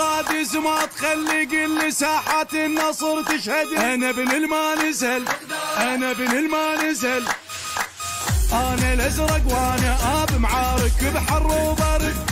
الفرادس ما تخلي كل ساحات النصر تشهد. انا ابن المانزل انا ابن المانزل، انا الازرق وانا اب معارك بحر وبرد.